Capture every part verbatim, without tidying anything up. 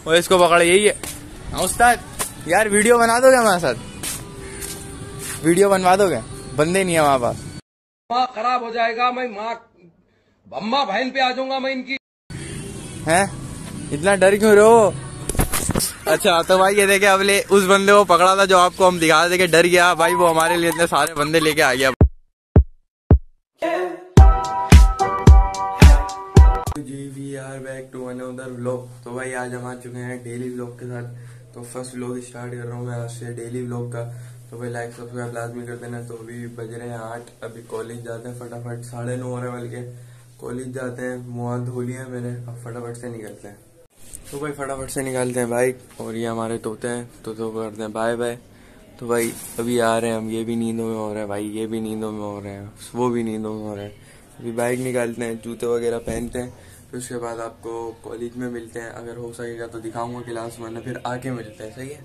और इसको पकड़, यही है उस्ताद। यार वीडियो बना दोगे हमारे साथ? वीडियो बनवा दोगे? बंदे नहीं है वहाँ पास। माँ खराब हो जाएगा, मैं माँ अम्मा बहन पे आ जाऊंगा मैं इनकी। हैं? इतना डर क्यों रहे हो? अच्छा तो भाई ये देखे, अब ले उस बंदे को पकड़ा था जो आपको हम दिखा रहे थे, डर गया भाई वो हमारे लिए इतने सारे बंदे लेके आ गया। जी we are back to another vlog. तो भाई आज हम आ चुके हैं डेली व्लॉग के साथ। तो फर्स्ट व्लॉग स्टार्ट कर रहा हूँ मैं आज से डेली व्लॉग का। तो भाई लाइक सब्सक्राइब लाजमी कर देना। तो अभी बज रहे हैं आठ, अभी कॉलेज जाते हैं फटाफट, साढ़े नौ हो रहे हैं बल्कि। कॉलेज जाते हैं, मुँह धो लिया है मैंने, अब फटाफट से निकलते हैं। तो भाई फटाफट से निकालते हैं बाइक, और ये हमारे तोते हैं तो तो करते हैं बाय बाय। तो भाई अभी आ रहे हैं हम, ये भी नींदों में हो रहे हैं भाई, ये भी नींदों में हो रहे हैं, वो भी नींदों में हो रहे हैं। अभी बाइक निकालते हैं, जूते वगैरह पहनते हैं, फिर उसके बाद आपको कॉलेज में मिलते हैं। अगर हो सकेगा तो दिखाऊंगा क्लास, वरना फिर आके मिलते हैं। सही है?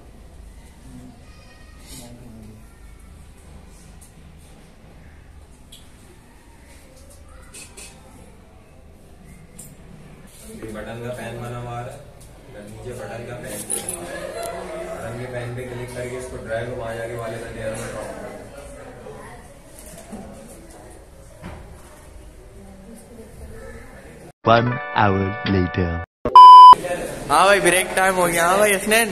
बटन का फैन बना हुआ है, नीचे बटन का फैन, बटन के फैन पे क्लिक करके इसको ड्राइव को वहां जाके वाले का ड्राइव में ड्रॉप कर। One hour later. हाँ भाई ब्रेक टाइम हो गया। हाँ भाई हसनैन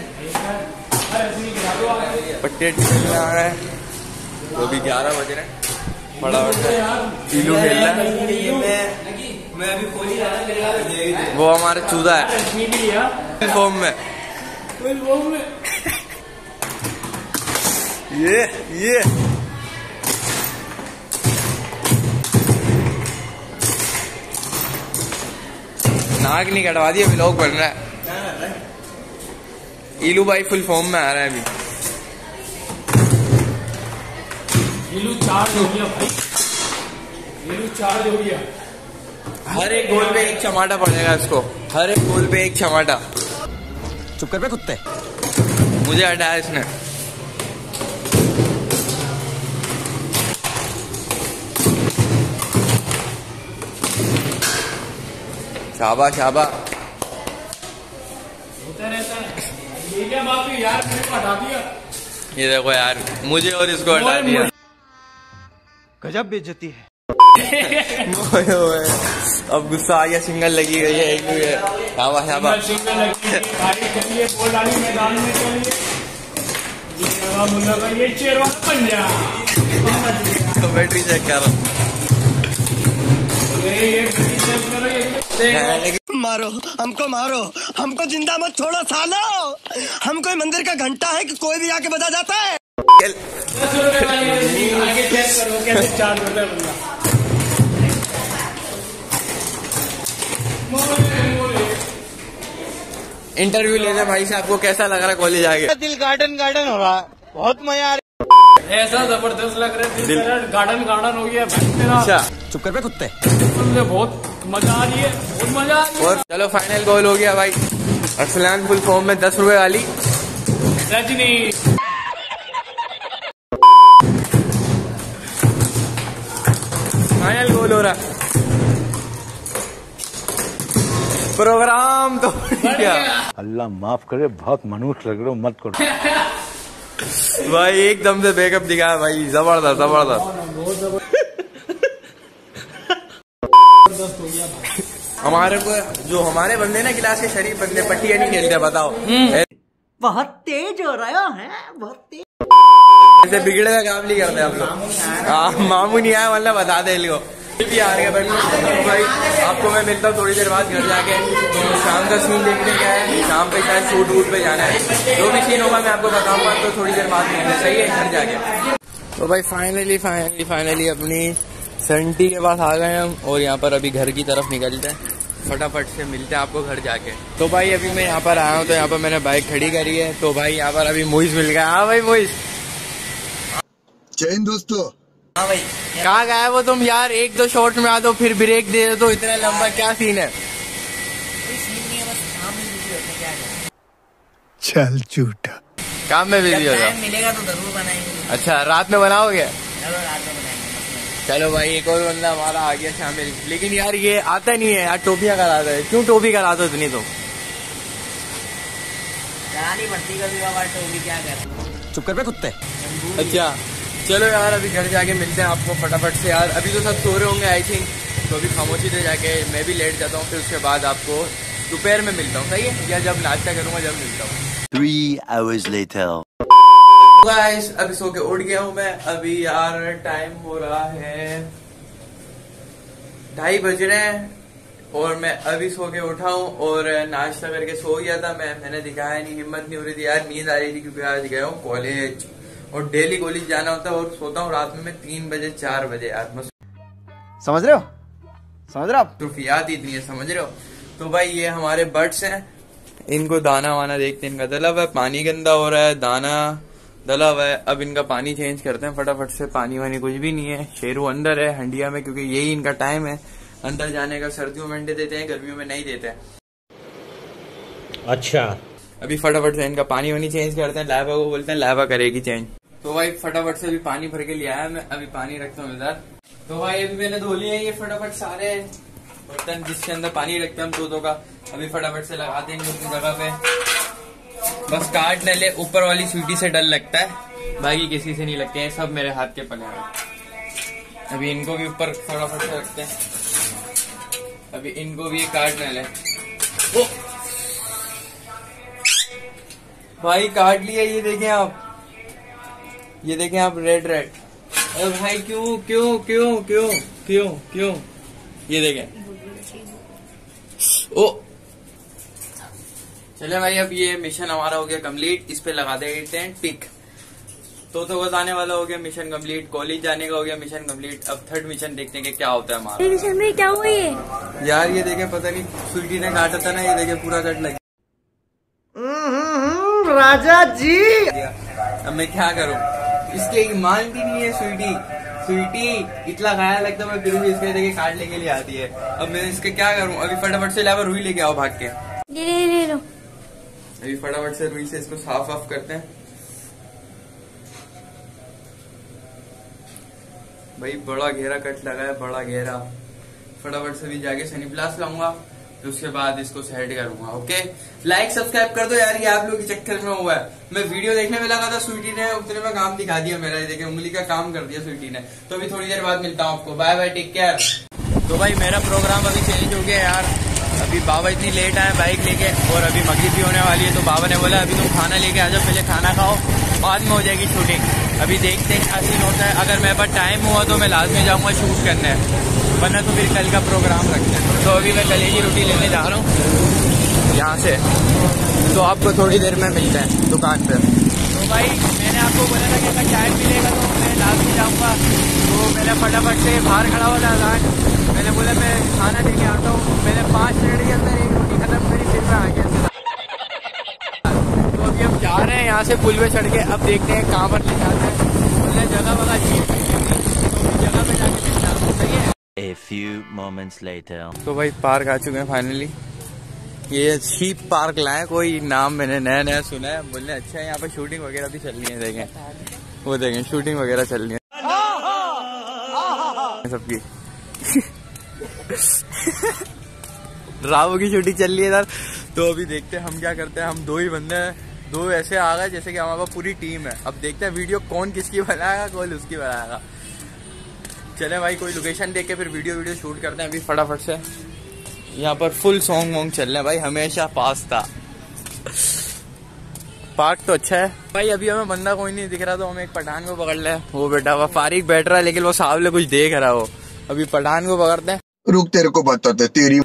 पट्टे खेलने आ रहा है, वो भी ग्यारह बज रहे हैं। फटाफट पीलू खेल रहा है, मैं अभी कोहली वो हमारा चूजा है फॉर्म में। ये ये नाक नहीं कटवा दिया, व्लॉग बन रहा है। इलू भाई फुल फॉर्म में आ रहा है अभी। इलू चार्ज हो गया भाई, इलू चार्ज हो गया। हर एक गोल पे एक चमाटा पड़ेगा इसको, हर एक गोल पे एक चमाटा। चुप कर बे कुत्ते। मुझे हटाया इसने। शाबा शाबा होता रहता है ये क्या बात है यार, मेरे को हटा दिया। ये देखो यार, मुझे और इसको हटा दिया। गजब बेइज्जती है। अब गुस्सा आ गया, सिंगल लगी गई है एक भी है। शाबा शाबा सिंगल लगी भाई, चलिए बॉल डाली मैदान में, चलिए ये चेयर वाला पंजा। तो बैटरी चेक कर रहा हूँ। मारो हमको, मारो हमको, जिंदा मत छोड़ो सालो। हम कोई मंदिर का घंटा है कि कोई भी आके बजा जाता है। दस रुपए वाली आगे चेक करो कैसे चार्ज होता है बंदा। इंटरव्यू लेने भाई से आपको कैसा लग रहा है कॉलेज आके? दिल गार्डन गार्डन हो रहा है, बहुत मजा आ रहा है। ऐसा जबरदस्त लग रहा है, दिल गार्डन गार्डन हो गया मेरा। अच्छा चुप कर बे कुत्ते। मुझे बहुत मजा आ रही है, बहुत मजा आ रही है। और चलो फाइनल गोल हो गया भाई। अरसलान फुल फॉर्म में, दस रुपए वाली रजनी। फाइनल गोल हो रहा। प्रोग्राम तो क्या, अल्लाह माफ करे, बहुत मनुष्य लग रहे हो, मत करो। भाई एकदम से बैकअप दिखाया भाई, जबरदस्त जबरदस्त। हमारे को जो हमारे बंदे ना क्लास के शरीफ बंदे पट्टियां नहीं खेलते, बताओ। बहुत तेज हो रहा है, बहुत तेज। ऐसे बिगड़े का काम नहीं करते हम लोग। हाँ मामू नहीं आया वरना बता दे लियो भी आ रहे हैं। तो भाई आपको मैं मिलता हूँ थोड़ी देर बाद घर जाके। तो शाम का सीन देखने का है, शाम पे शायद शूट वूट पे जाना है। जो भी सीन होगा मैं आपको बताऊंगा, तो थोड़ी देर बाद मिलते हैं। सही है? घर जाके। तो भाई फाइनली फाइनली फाइनली अपनी सेंटी के पास आ गए हम, और यहाँ पर अभी घर की तरफ निकलते हैं। फटाफट से मिलते हैं आपको घर जाके। तो भाई अभी मैं यहाँ पर आया हूँ, तो यहाँ पर मैंने बाइक खड़ी करी है। तो भाई यहाँ पर अभी मोइज मिल गया। हाँ भाई मोइज, जय हिंद दोस्तों। हाँ भाई कहाँ गए वो तुम यार? एक दो शॉट में आ दो, फिर ब्रेक दे दो, तो इतना लंबा क्या सीन है? चल झूठा, काम में बिजी होगा। मिलेगा तो जरूर बनाएंगे। अच्छा रात में बनाओगे? चलो रात में बनाएंगे। चलो भाई एक और बंदा हमारा आ गया शामिल। लेकिन यार ये आता नहीं है यार, टोपियां कराता है। क्यों टोपी कराते हो इतनी? तो जानी पड़ती कभी बाबा टोपी क्या कर। चुप कर पे कुत्ते। अच्छा चलो यार, अभी घर जाके मिलते हैं आपको फटाफट से यार। अभी तो सब सो रहे होंगे आई थिंक, तो अभी खामोशी से जाके मैं भी लेट जाता हूँ, फिर उसके बाद आपको दोपहर में मिलता हूँ, सही है? या जब नाश्ता करूँगा जब मिलता हूँ। Three hours later. गाइस अभी सो के उठ गया हूँ मैं। अभी यार टाइम हो रहा है ढाई बज रहे हैं और मैं अभी सो के उठा हूँ और नाश्ता करके सो गया था मैं। मैंने दिखाया नहीं, हिम्मत नहीं हो रही थी यार, नींद आ रही थी क्योंकि आज गया हूँ कॉलेज और डेली कॉलेज जाना होता है और सोता हूँ रात में मैं तीन बजे चार बजे यार। बस समझ रहे हो समझ रहे हो आप? ट्रुफियात इतनी है, समझ रहे हो? तो भाई ये हमारे बर्ड्स हैं, इनको दाना वाना देखते हैं, इनका दला हुआ है, पानी गंदा हो रहा है, दाना दला हुआ है। अब इनका पानी चेंज करते हैं फटाफट से। पानी वानी कुछ भी नहीं है, शेरू अंदर है हंडिया में क्योंकि यही इनका टाइम है अंदर जाने का। सर्दियों में अंडे देते हैं, गर्मियों में नहीं देते हैं। अच्छा अभी फटाफट से इनका पानी वानी चेंज करते हैं। लाइबा को बोलते हैं, लाइबा करेगी चेंज। तो भाई फटाफट से अभी पानी भर के लिया है मैं, अभी पानी रखता हूँ इधर। तो भाई अभी मैंने धो लिए ये फटाफट सारे बर्तन जिसके अंदर पानी रखते हैं हम दूधों का। अभी फटाफट से लगाते हैं अपनी जगह पे, बस काट न ले। ऊपर वाली सीटी से डर लगता है, बाकी किसी से नहीं लगते हैं, सब मेरे हाथ के पले हैं। अभी इनको भी ऊपर फटाफट से रखते हैं, अभी इनको भी काट न ले। ओ भाई काट लिया, ये देखें आप, ये देखें आप, रेड रेड। अरे भाई क्यों क्यों क्यों क्यों क्यों क्यों ये देखें। ओ चले भाई, अब ये मिशन हमारा हो गया कंप्लीट। इस पे लगा देते हैं टिक। तो तो बताने वाला हो गया मिशन कंप्लीट, कॉलेज जाने का हो गया मिशन कंप्लीट। अब थर्ड मिशन देखते हैं कि क्या होता है हमारा। मिशन में क्या हुआ ये? यार ये देखे, पता नहीं स्वीटी ने काटा था ना, ये देखे पूरा कट लग राजा जी। गया। अब मैं क्या करूं, इसके मानती नहीं है स्वीटी। स्वीटी इतना खाया लगता है, मैं फिर भी इसके देखे काट लेके लिए आती है। अब मैं इसके क्या करूं? अभी फटाफट से लावा रुई लेके आओ भाग के। ले ले ले लो। अभी फटाफट से रुई से इसको साफ वाफ करते हैं। भाई बड़ा घेरा कट लगा है, बड़ा घेरा। फटाफट से भी जाके सनी प्लास लाऊंगा, फिर उसके बाद इसको सेट करूंगा। ओके, लाइक सब्सक्राइब कर दो यार, ये आप लोग के चक्कर में हुआ है। मैं वीडियो देखने में लगा था, स्वीटी ने उतने में काम दिखा दिया मेरा, देखे उंगली का काम कर दिया स्वीटी ने। तो अभी थोड़ी देर बाद मिलता हूँ आपको, बाय बाय, टेक केयर। तो भाई मेरा प्रोग्राम अभी चेंज हो गया यार। अभी बाबा इतनी लेट आए बाइक लेके और अभी मगरिब भी होने वाली है, तो बाबा ने बोला अभी तुम खाना लेके आ जाओ, पहले खाना खाओ बाद में हो जाएगी शूटिंग। अभी देखते हैं क्या सीन होता है। अगर मेरे पास टाइम हुआ तो मैं लाजमी जाऊंगा शूट करने, वरना तो फिर कल का प्रोग्राम रखते हैं। तो अभी मैं कलेजी रोटी लेने जा रहा हूँ यहाँ से, तो आपको थोड़ी देर में मिलते हैं दुकान पे। तो भाई मैंने आपको बोला था कि अगर टाइम मिलेगा तो मैं लाजमी जाऊँगा, तो मैंने फटाफट से बाहर खड़ा हुआ था अजान, मैंने बोला मैं खाना लेके आता हूँ। मैंने पाँच मिनट के अंदर एक रोटी खत्म करी, फिर मैं आ गया। तो अभी हम जा रहे हैं यहाँ से पुल पे चढ़ के, अब देखते हैं कहाँ पर ले जाते हैं। बोले जगह वगह चाहिए, तो जगह पे जाके देखना सही है। A few moments later. तो भाई पार्क आ चुके हैं फाइनली। ये शीप पार्क लाए, कोई नाम मैंने नया नया सुना है। बोलने अच्छा है, यहाँ पे शूटिंग वगैरह भी चल रही है, देखें वो देखें शूटिंग वगैरह चल रही है सबकी। रावो की शूटिंग चल रही है इधर। तो अभी देखते हैं हम क्या करते हैं। हम दो ही बंदे हैं, दो ऐसे आ गए जैसे कि हमारे पास पूरी टीम है। अब देखते हैं वीडियो कौन किसकी बनाएगा, कौन उसकी बनाएगा। चले भाई कोई लोकेशन देख के फिर वीडियो वीडियो शूट करते हैं। अभी फटाफट से यहाँ पर फुल सॉन्ग वॉन्ग चल रहे हैं भाई, हमेशा पास था। पार्क तो अच्छा है भाई। अभी हमें बंदा कोई नहीं दिख रहा, तो हम एक पठान को पकड़ ले। वो बैठा हुआ फारिक बैठ रहा है, लेकिन वो सामने कुछ देख रहा हो। अभी पठान को पकड़ते हैं, रुक तेरे को बताते तेरी।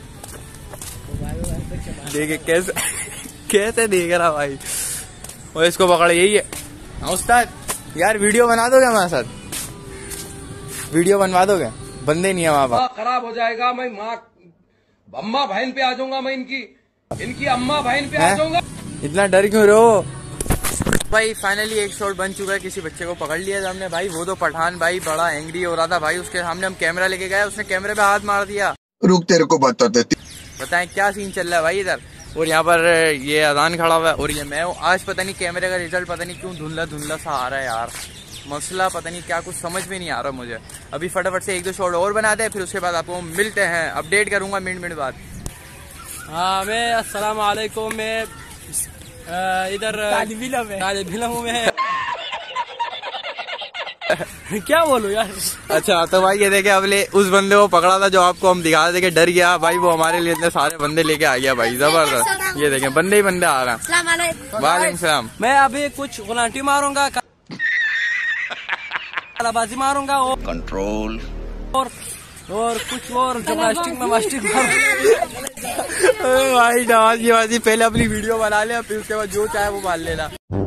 देखे कैसे कैसे देख रहा भाई, और इसको पकड़। यही है उस्ताद, यार वीडियो बना दोगे हमारे साथ? वीडियो बनवा दोगे? बंदे नहीं है वहाँ पर। खराब हो जाएगा, मैं माँ अम्मा बहन पे आ जाऊंगा, मैं इनकी इनकी अम्मा बहन पे आ जाऊंगा। इतना डर क्यों रहे हो भाई? फाइनली एक शॉट बन चुका है, किसी बच्चे को पकड़ लिया था हमने भाई। वो तो पठान भाई बड़ा एंग्री हो रहा था भाई, उसके सामने हम कैमरा लेके गए, उसने कैमरे पे हाथ मार दिया। रुक तेरे को बताते। बताएं क्या सीन चल रहा है भाई इधर। और यहाँ पर ये अजान खड़ा हुआ है और ये मैं हूँ। आज पता नहीं कैमरे का रिजल्ट पता नहीं क्यों धुंधला धुंधला सा आ रहा है यार, मसला पता नहीं क्या, कुछ समझ में नहीं आ रहा मुझे। अभी फटाफट से एक दो शॉट और बनाते हैं, फिर उसके बाद आपको मिलते हैं, अपडेट करूंगा मिनट मिनट बाद। हाँ मैं अस्सलाम वालेकुम। मैं इधर तालिब इल्म में क्या बोलूं यार। अच्छा तो भाई ये देखे हमने उस बंदे को पकड़ा था जो आपको हम दिखा रहे थे, डर गया भाई, वो हमारे लिए इतने सारे बंदे लेके आ गया भाई, जबरदस्त। ये देखे बंदे ही बंदे आ रहे हैं। वालेकुम सलाम। मैं अभी कुछ गुलाटी मारूंगा, बाजी मारूंगा और कंट्रोल और और कुछ और जिम्नास्टिक में मास्टिक भाई नवाजी वाजी पहले अपनी वीडियो बना ले, फिर उसके बाद जो चाहे वो मार लेना।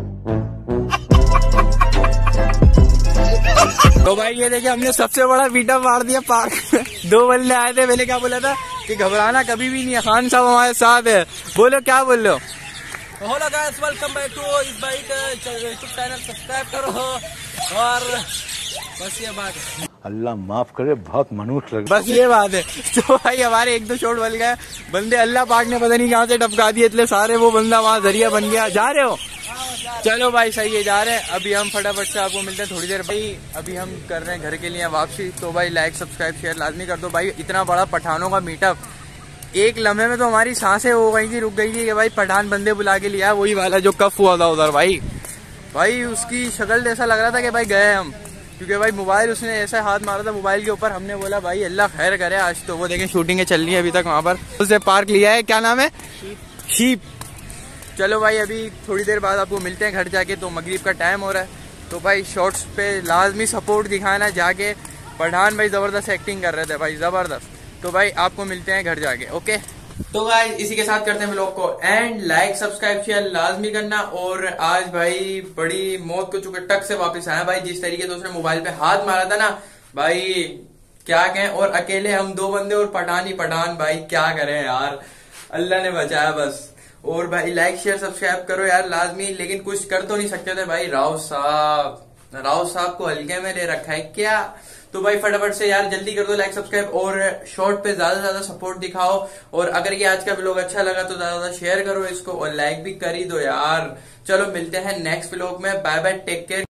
तो भाई ये देखिए हमने सबसे बड़ा बीटा मार दिया पार्क में। दो बंदे आए थे, मैंने क्या बोला था कि घबराना कभी भी नहीं है, खान साहब हमारे साथ है। बोलो क्या बोल लो। Hello guys, welcome back to इस बाइक यूट्यूब चैनल, सब्सक्राइब करो और बस ये बात है। अल्लाह माफ करे, बहुत मनुष्य लग, बस ये बात है। तो भाई हमारे एक दो शॉट बन गए, बंदे अल्लाह पाक ने पता नहीं कहाँ से टपका दिए, इतने सारे वो बंदा वहाँ जरिया बन गया। जा रहे हो? चलो भाई सही है, जा रहे हैं। अभी हम फटाफट से आपको मिलते हैं थोड़ी देर। भाई अभी हम कर रहे हैं घर के लिए वापसी, तो भाई लाइक सब्सक्राइब शेयर लाजमी कर दो भाई। इतना बड़ा पठानों का मीटअप, एक लम्हे में तो हमारी सांसें हो गई थी, रुक गई थी कि भाई पठान बंदे बुला के लिया, वही वाला जो कफ हुआ था उधर। भाई भाई उसकी शक्ल ऐसा लग रहा था कि भाई गए हम, क्योंकि भाई मोबाइल उसने ऐसा हाथ मारा था मोबाइल के ऊपर। हमने बोला भाई अल्लाह खैर करे आज तो। वो देखें शूटिंगें चल रही है अभी तक वहाँ पर, उसने पार्क लिया है, क्या नाम है, शीप। चलो भाई अभी थोड़ी देर बाद आपको मिलते हैं घर जाके, तो मगरिब का टाइम हो रहा है। तो भाई शॉर्ट्स पे लाजमी सपोर्ट दिखाना जाके। पठान भाई जबरदस्त एक्टिंग कर रहे थे भाई, जबरदस्त। तो भाई आपको मिलते हैं घर जाके, ओके। तो भाई इसी के साथ करते हैं व्लॉग को एंड। लाइक सब्सक्राइब शेयर लाजमी करना। और आज भाई बड़ी मौत को चुके टक से वापस आया भाई, जिस तरीके से उसने मोबाइल पे हाथ मारा था ना भाई, क्या कहें। और अकेले हम दो बंदे और पठान ही पठान, भाई क्या करें यार, अल्लाह ने बचाया बस। और भाई लाइक शेयर सब्सक्राइब करो यार लाजमी, लेकिन कुछ कर तो नहीं सकते थे भाई। राव साहब राव साहब को हल्के में ले रखा है क्या। तो भाई फटाफट से यार जल्दी कर दो लाइक सब्सक्राइब, और शॉर्ट पे ज्यादा से ज्यादा सपोर्ट दिखाओ। और अगर ये आज का व्लॉग अच्छा लगा तो ज्यादा ज्यादा शेयर करो इसको, और लाइक भी कर ही दो यार। चलो मिलते हैं नेक्स्ट व्लॉग में, बाय बाय, टेक केयर।